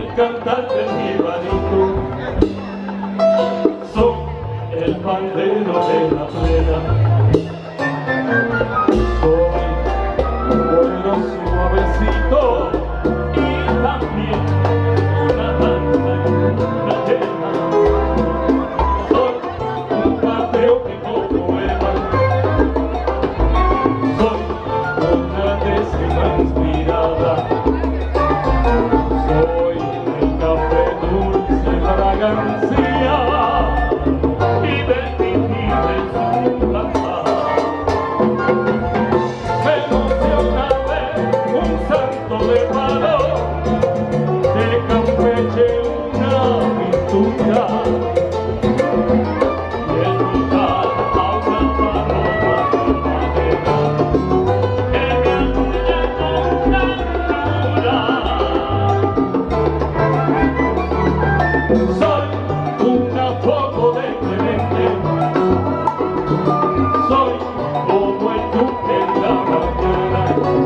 el cantante jibarito, soy el pandero de la plena, soy un bolero suavecito y también una danza y una llena, soy un patriótico poema, soy una décima inspirada. Soy el café dulce fragancia y del tintín en su casa. Me emociona ver un santo de palo, de Campeche una pintura y escuchar a una paloma silvanera que me anuncia con ternura. Soy una foto de Clemente, soy como el duque en la mañana,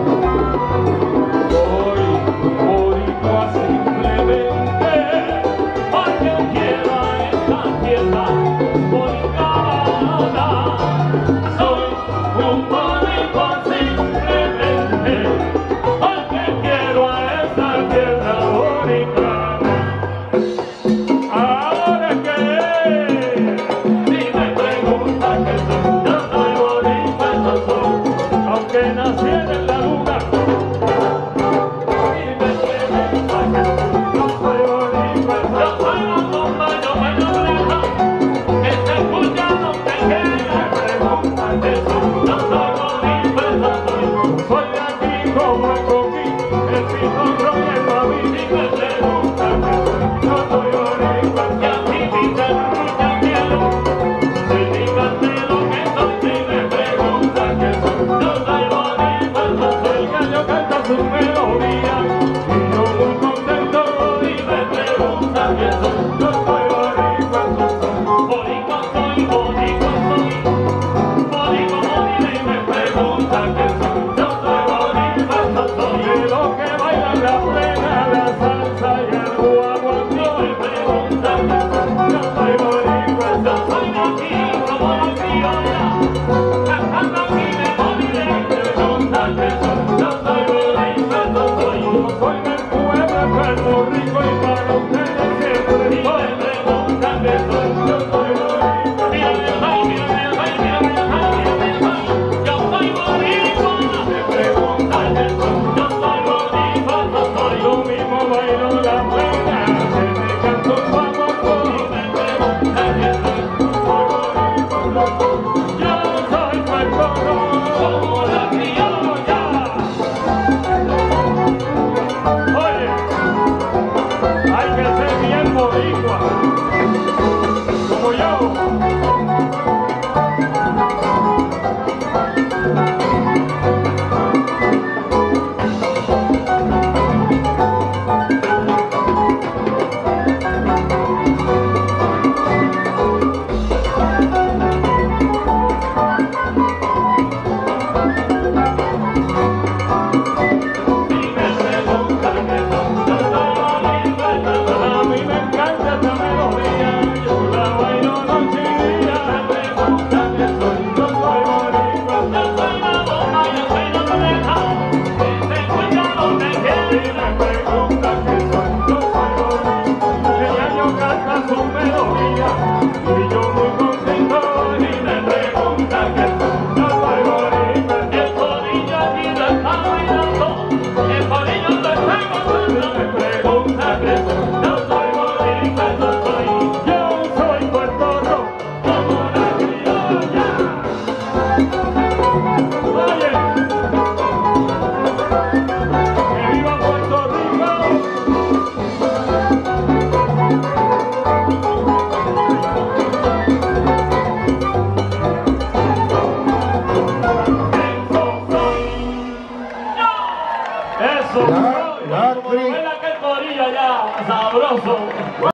soy un boricua simplemente porque quiero a esta tierra boricana. Soy un boricua simplemente porque quiero a esta tierra boricana. Ahora que si me preguntan que soy, yo soy boricua, yo soy, aunque nací en la luna. Si me preguntan que soy, yo soy boricua, yo soy la bomba, yo bailo lejos, que se escucha donde quiera. Si me preguntan que soy, yo soy boricua, yo soy de aquí como el coquí, el pitorro y el babí. Si me preguntan que soy, yo soy boricua, que a ti dicen mucho cielo, soy mi cantero que soy. Si me preguntan que soy, yo soy boricua, yo soy. El gallo canta su melodía y yo muy contento. Si me preguntan que soy, yo soy boricua, yo soy. Boricua soy, boricua soy, boricua soy. Si me preguntan que soy, yo soy boricua, yo soy. De los que bailan la plena, la salsa y el guaguancó. Si me preguntan que soy, yo soy boricua, yo soy de aquí como la criolla, cantando mi memoria. Si me preguntan que soy, yo soy boricua, yo soy. Yo soy del pueblo de Puerto Rico y para ustedes siempre soy. Si me preguntan que soy, yo soy boricua. Mírame el rey, mírame el rey, mírame el rey, mírame el rey. Yo soy boricua. Si me preguntan que soy, yo soy boricua, yo soy. Yo mismo bailo la plena, se me canto un guaguancó. Si me preguntan que soy, yo soy boricua, yo soy. Yo soy puertorriqueño como la criolla. Oye, hay que ser bien boricua, como yo. A mí me encanta esta melodía, yo la bailo noche y día. Me preguntan que soy, yo soy boricua, yo soy la bomba, yo soy la oreja, que se escucha donde quiera. Si me preguntan que soy, yo soy boricua, el gallo canta su melodía y yo muy contento. Si me preguntan que soy, yo soy boricua, el corillo aquí lo está bailando, el corillo lo está gozando. Si me preguntan que soy, yo soy boricua, yo soy. Yo soy puertorriqueño como la criolla. Oye, que viva Puerto Rico. Eso soy. Eso soy. Como lo ven aquel corillo allá, sabroso.